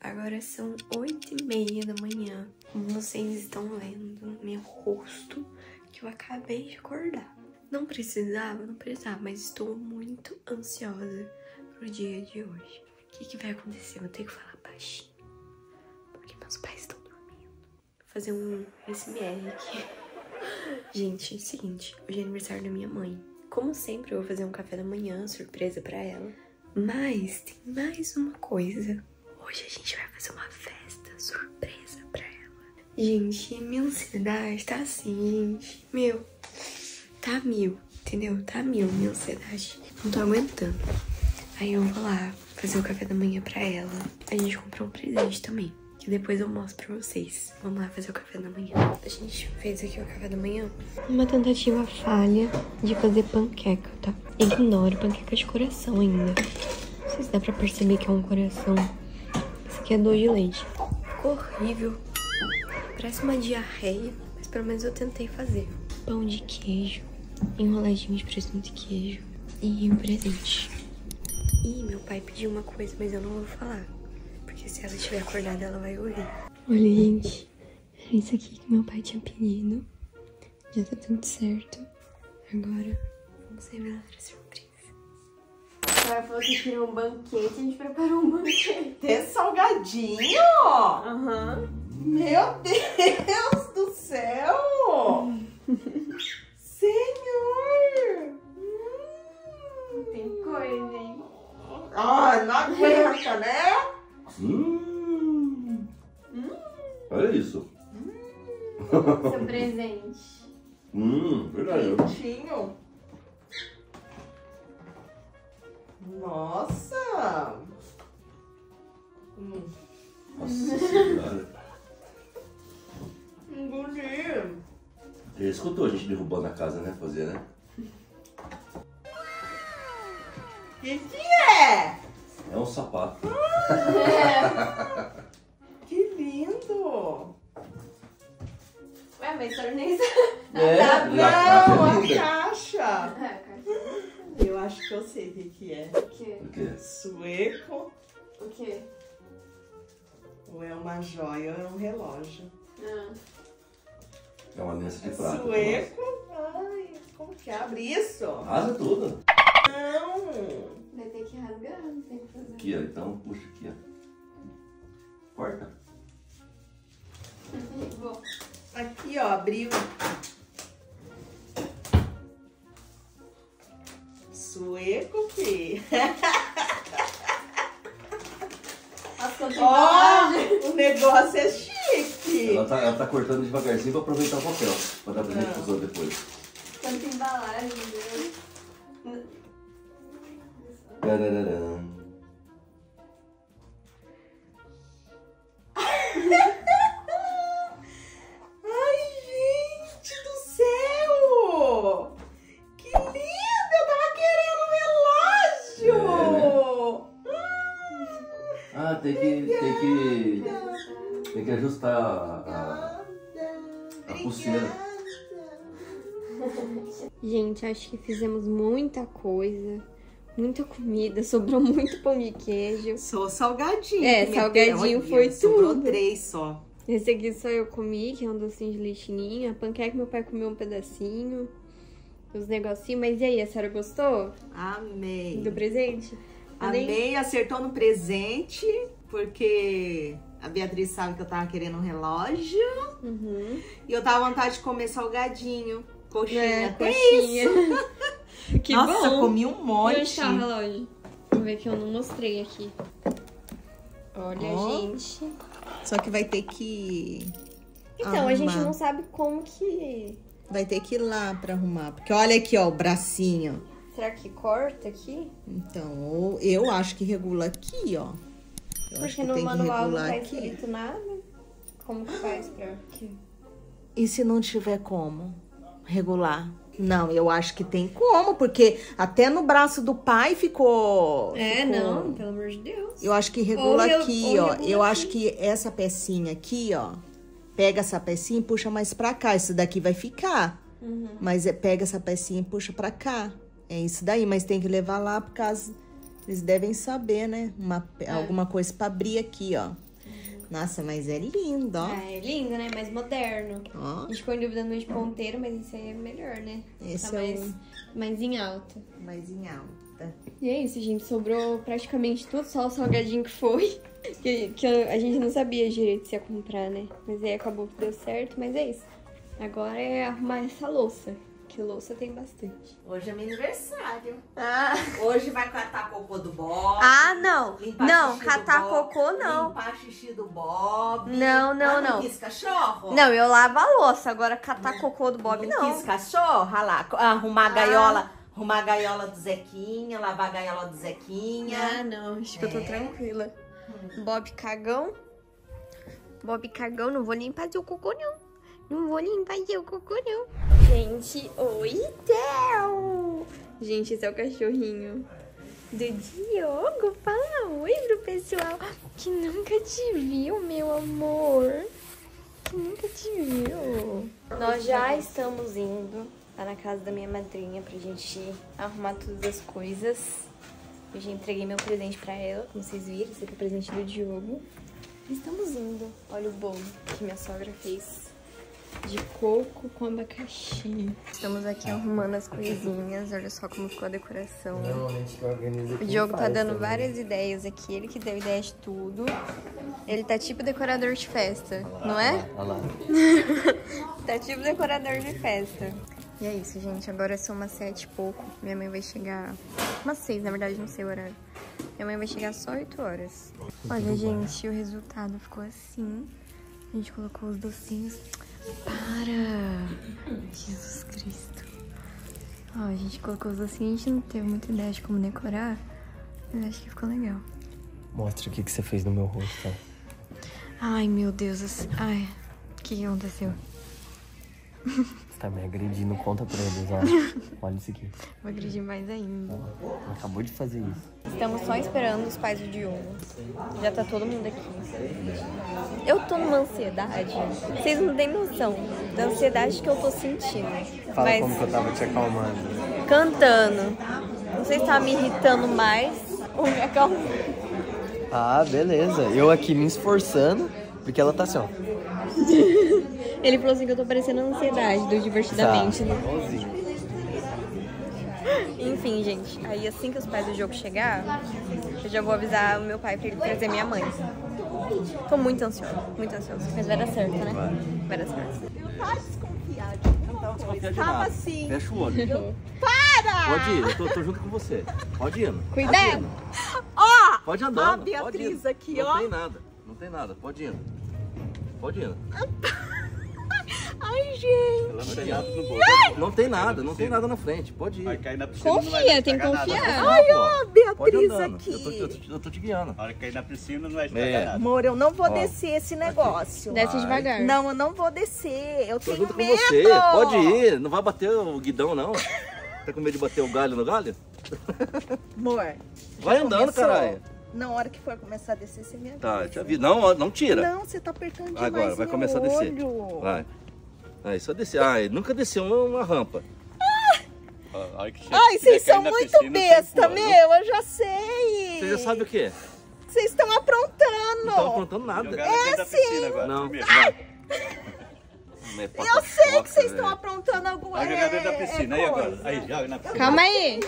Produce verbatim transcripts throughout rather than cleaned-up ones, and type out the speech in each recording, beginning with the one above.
Agora são oito e meia da manhã. Como vocês estão vendo no meu rosto, que eu acabei de acordar. Não precisava, não precisava, mas estou muito ansiosa pro dia de hoje. O que, que vai acontecer? Eu vou ter que falar baixinho, porque meus pais estão dormindo. Vou fazer um A S M R aqui. Gente, é o seguinte, hoje é aniversário da minha mãe. Como sempre, eu vou fazer um café da manhã, surpresa pra ela. Mas tem mais uma coisa. Hoje a gente vai fazer uma festa surpresa pra ela. Gente, minha ansiedade tá assim, gente. Meu, tá mil, entendeu? Tá mil minha ansiedade. Não tô aguentando. Aí eu vou lá fazer o café da manhã pra ela. A gente comprou um presente também, que depois eu mostro pra vocês. Vamos lá fazer o café da manhã. A gente fez aqui o café da manhã. Uma tentativa falha de fazer panqueca, tá? Ignoro, panqueca de coração ainda. Não sei se dá pra perceber que é um coração. Esse aqui é doce de leite. Ficou horrível. Parece uma diarreia, mas pelo menos eu tentei fazer. Pão de queijo, enroladinho de presunto e queijo e um presente. Ih, meu pai pediu uma coisa, mas eu não vou falar. Porque se ela estiver acordada, ela vai ouvir. Olha, gente. Era isso aqui que meu pai tinha pedido. Já tá tudo certo. Agora, vamos revelar a surpresa. Agora falou que queria um banquete, a gente preparou um banquete. Tem salgadinho? Aham. Uhum. Meu Deus do céu! Senhor! Hum. Tem coisa, hein? Ai, não aguenta, né? Hum. Hum. Olha isso. Hum. Seu presente. Hum, verdade. Quentinho. Nossa! Hum. Nossa senhora. Engoli. Ele escutou a gente derrubando a casa, né? Fazer, né? O que que é? É um sapato. É. Que lindo! Ué, mas a senhora nem sabe. É, Tá a não, caixa é a linda. caixa. Eu acho que eu sei o que que é. O quê? O quê? Sueco O quê? ou é uma joia ou é um relógio? Ah. É uma aliança de prata. Sueco? Ai, como que abre isso? Rasga tudo. Não! Vai ter que rasgar, não tem o que fazer. Aqui, ó. Então, puxa aqui, ó. Corta. Vou. Aqui, ó, abriu. Sueco, fi. Ó, o negócio é chique. Ela tá, ela tá cortando devagarzinho pra aproveitar o papel. Pra dar presente pros outros depois. Quanta embalagem, né? Tarararam. Ai, gente do céu! Que lindo! Eu tava querendo um relógio! Ah, tem que, tem que, tem que ajustar a, a, a pulseira. Gente, acho que fizemos muita coisa, muita comida, sobrou muito pão de queijo. Sou salgadinho. É, minha salgadinho filha. foi Olha, sobrou tudo. três só. Esse aqui só eu comi, que é um docinho de leitinho. A panqueca meu pai comeu um pedacinho. Os negocinhos. Mas e aí, a senhora gostou Amei. do presente? Eu nem- Amei, acertou no presente, porque a Beatriz sabe que eu tava querendo um relógio. Uhum. E eu tava com vontade de comer salgadinho. Coxinha, É, até coxinha. isso. Que Nossa, bom. comi um E monte. onde tá o relógio? Vamos ver que eu não mostrei aqui. Olha, Ó. gente. Só que vai ter que... Então, a gente arrumar. não sabe como que... Vai ter que ir lá pra arrumar. Porque olha aqui, ó, o bracinho. Será que corta aqui? Então, eu acho que regula aqui, ó. Eu acho Porque que no tem que manual não regular tá aqui. escrito nada. Como que faz pra... Aqui. E se não tiver como regular? Não, eu acho que tem como, porque até no braço do pai ficou... É, ficou- não, pelo amor de Deus. Eu acho que regula Ou re- aqui, ou ó. regula Eu aqui. acho que essa pecinha aqui, ó. Pega essa pecinha e puxa mais pra cá. Isso daqui vai ficar. Uhum. Mas é, pega essa pecinha e puxa pra cá. É isso daí, mas tem que levar lá por causa... Eles devem saber, né? Uma, É. Alguma coisa pra abrir aqui, ó. Nossa, mas é lindo, ó. Ah, é lindo, né? Mais moderno. Ó. A gente ficou em dúvida no de ponteiro, mas esse aí é melhor, né? Esse tá é mais, o... mais em alta. mais em alta. E é isso, gente. Sobrou praticamente tudo, só o salgadinho que foi. Que, que a gente não sabia direito se ia comprar, né? Mas aí acabou que deu certo, mas é isso. Agora é arrumar essa louça. Que louça tem bastante. Hoje é meu aniversário. Ah, Hoje vai catar cocô do Bob. ah não. limpar Não, xixi catar do Bob, cocô não. Limpar xixi do Bob. Não, não, Ah, não. quis cachorro? Não, eu lavo a louça. Agora catar cocô do Bob, Não não. quis cachorro? Ah lá, arrumar a Ah. gaiola. Arrumar a gaiola do Zequinha, lavar a gaiola do Zequinha. Ah, não. Acho que eu tô É. tranquila. Bob cagão. Bob cagão, não vou limpar seu cocô, não. Não vou limpar seu cocô, não. Gente, oi, Theo! Gente, esse é o cachorrinho do Diogo. Fala oi pro pessoal que nunca te viu, meu amor. Que nunca te viu. Nós já estamos indo lá na casa da minha madrinha pra gente arrumar todas as coisas. Eu já entreguei meu presente pra ela, como vocês viram. Esse aqui é o presente do Diogo. Estamos indo. Olha o bolo que minha sogra fez de coco com abacaxi. Estamos aqui arrumando as coisinhas. Olha só como ficou a decoração. Normalmente quem organiza O quem Diogo tá faz dando também. várias ideias aqui. Ele que deu ideia de tudo. Ele tá tipo decorador de festa, não é? Olha lá. Tá tipo decorador de festa. E é isso, gente. Agora são umas sete e pouco. Minha mãe vai chegar... Umas seis, na verdade, não sei o horário. Minha mãe vai chegar só oito horas. Olha, gente, o resultado ficou assim. A gente colocou os docinhos. Para! Jesus Cristo. Ó, a gente colocou os docinhos. A gente não teve muita ideia de como decorar. Mas acho que ficou legal. Mostra o que, que você fez no meu rosto, tá? Ai, meu Deus. Ai, o que, que aconteceu? Você tá me agredindo, conta pra eles, ó. Olha isso aqui. Vou agredir mais ainda. Ó, acabou de fazer isso. Estamos só esperando os pais do Diogo. Já tá todo mundo aqui. Eu tô numa ansiedade. Vocês não têm noção da ansiedade que eu tô sentindo. Fala Mas como que eu tava te acalmando. cantando. Não sei se tá me irritando mais ou me acalmando. Ah, beleza. Eu aqui me esforçando, porque ela tá assim, ó. Ele falou assim que eu tô parecendo a ansiedade do Divertidamente, né? Igualzinho. Enfim, gente. Aí assim que os pais do Diogo chegar, eu já vou avisar o meu pai pra ele trazer minha mãe. Tô muito ansiosa, muito ansiosa. Mas vai dar certo, né? Vai dar certo. Tá desconfiado. Desconfia de Tava nada. assim. Fecha o olho. Para! Pode ir, eu tô, tô junto com você. Pode ir. Cuidado! Ó! Pode andar. A Beatriz pode ir. aqui, não ó. Não tem nada. Não tem nada. Pode ir. Pode ir. Ai, gente. Ela não tem nada no bolso. Não tem nada, não tem nada na frente. Pode Vai ir. cair na piscina, não vai Confia, tem que estragar nada. confiar. Ai, ó, Pode Beatriz andando. aqui. Eu tô, eu, tô, eu tô te guiando. A hora que cair na piscina, não vai estragar É. nada. Amor, eu não vou Ó, descer esse negócio. Desce devagar. Não, eu não vou descer. Eu Tô tenho junto com medo. você. Pode ir. Não vai bater o guidão, não. Tá com medo de bater o galho no galho? Amor. Vai andando, começou. caralho. Na hora que for começar a descer, você me avisa. Tá, eu te aviso. Não, ó, não tira. Não, você tá apertando demais Agora, vai meu começar a descer. olho. Vai. Aí, só descer. Ai, nunca desceu uma, uma rampa. A hora que chega- Ai, vocês vai são cair na muito piscina, besta, você empurra. meu. Eu já sei. Você já sabe o quê? Vocês estão aprontando. Não estão aprontando nada. Jogar ela dentro da piscina agora. Não. primeiro, vai. Não é Eu pata sei que choca, vocês estão velho. aprontando alguma Vai jogar dentro da é, piscina. é Aí coisa. agora. Aí, joga na piscina. Calma aí.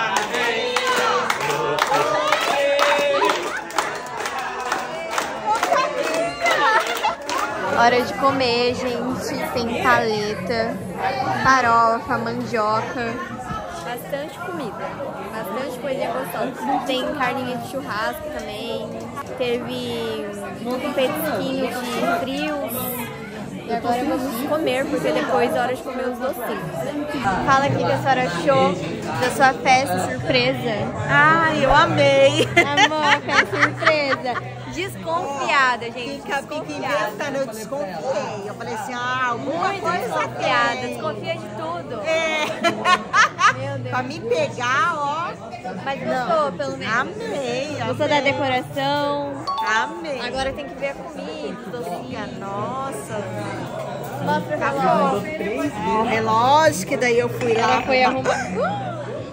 Hora de comer, gente. Tem paleta, farofa, mandioca. Bastante comida. Bastante coisinha gostosa. Tem carninha de churrasco também. Teve um petisquinho de frios. E agora vamos comer, porque depois é hora de comer os docinhos. Fala aqui o que a senhora achou da sua festa surpresa. Ai, eu amei. Amor, festa surpresa. Desconfiada, gente. Fica, fica Desconfiada. inventando, eu desconfiei. Eu falei assim, ah, alguma Muito coisa desconfiada. tem. Desconfia de tudo. É. Meu Deus. Pra me pegar, ó. Mas gostou, pelo menos. Amei, Gostou da amei. decoração. Amei. Agora tem que ver a comida, os docinhos. Nossa. Mostra pra Ó, o relógio, que daí eu fui lá. Ela foi arrumar.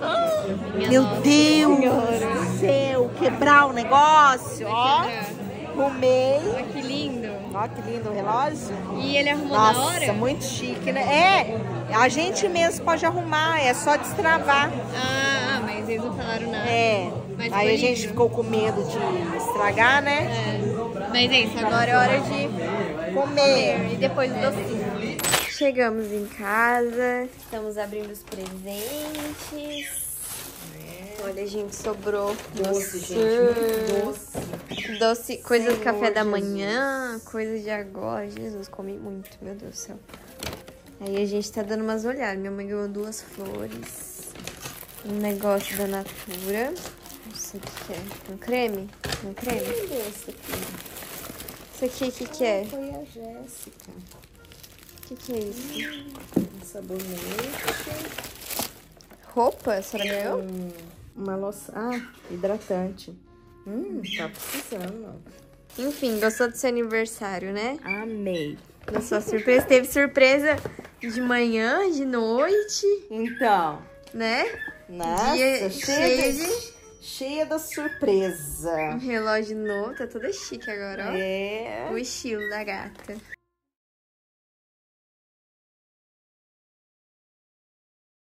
Meu Deus do céu, quebrar o negócio, ó. Arrumei. Olha que lindo. Olha que lindo o relógio. E ele arrumou na Nossa, hora? muito chique, né? É, a gente mesmo pode arrumar, é só destravar. Ah, mas eles não falaram nada. É, Mas aí foi a gente lindo. ficou com medo de estragar, né? É. Mas é isso, agora é hora de Comer. e depois o docinho. Chegamos em casa, estamos abrindo os presentes. Olha, gente, sobrou Doce, doce, gente, muito doce. doce, coisa do Senhor café da Jesus. manhã, coisa de agora. Jesus, comi muito, meu Deus do céu. Aí a gente tá dando umas olhadas. Minha mãe ganhou duas flores, um negócio da Natura. Não sei o que que é. Um creme? Um creme? Esse aqui. Isso aqui, o que que é? Foi a Jéssica. O que que é isso? Um sabonete. Roupa? A senhora ganhou? Um, uma loção. Ah, hidratante. Hum, tá precisando. Enfim, gostou do seu aniversário, né? Amei. Da sua surpresa. Teve surpresa de manhã, de noite, Então, né? nossa, Dia cheia, cheio de, cheia da surpresa. Um relógio novo, tá toda chique agora, ó. É. O estilo da gata.